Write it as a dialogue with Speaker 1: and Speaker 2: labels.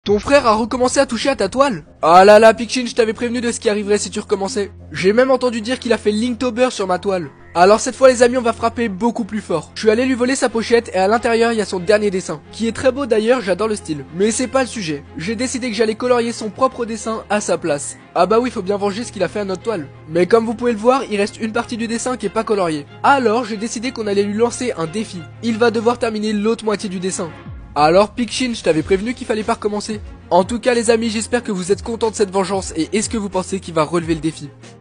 Speaker 1: Ton frère a recommencé à toucher à ta toile. Ah là là, Pichin, je t'avais prévenu de ce qui arriverait si tu recommençais. J'ai même entendu dire qu'il a fait Linktober sur ma toile. Alors cette fois les amis, on va frapper beaucoup plus fort. Je suis allé lui voler sa pochette et à l'intérieur il y a son dernier dessin, qui est très beau d'ailleurs, j'adore le style. Mais c'est pas le sujet. J'ai décidé que j'allais colorier son propre dessin à sa place. Ah bah oui, faut bien venger ce qu'il a fait à notre toile. Mais comme vous pouvez le voir, il reste une partie du dessin qui est pas coloriée. Alors j'ai décidé qu'on allait lui lancer un défi. Il va devoir terminer l'autre moitié du dessin. Alors Pichin, je t'avais prévenu qu'il fallait pas recommencer. En tout cas les amis, j'espère que vous êtes contents de cette vengeance et est-ce que vous pensez qu'il va relever le défi?